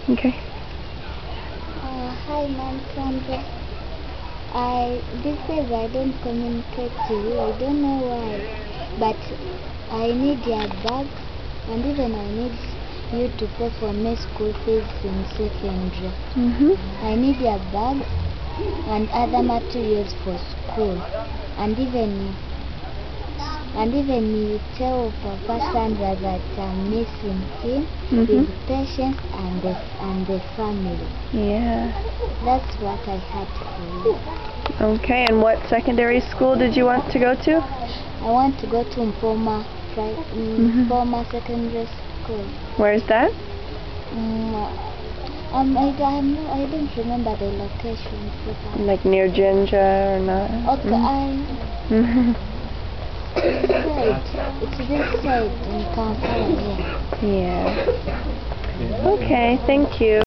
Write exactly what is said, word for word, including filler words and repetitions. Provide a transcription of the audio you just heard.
Okay. Uh, hi, Ma'am Sandra. I these days I don't communicate to you. I don't know why, but I need your bag, and even I need you to pay for my school fees in secondary. Mhm. I need your bag and other materials for school, and even and even you tell Papa Sandra that I'm missing him, Mhm. his patients, and the and the family. Yeah. That's what I had for you. Okay, and what secondary school did you want to go to? I want to go to Mpoma, pri Mhm. Mpoma Secondary School. Where's that? Um, um, I, I'm, I don't remember the location. Super. Like near Jinja or not? Okay, I. Mhm. This side. It's this side in Kampala, yeah. Yeah. Okay, thank you.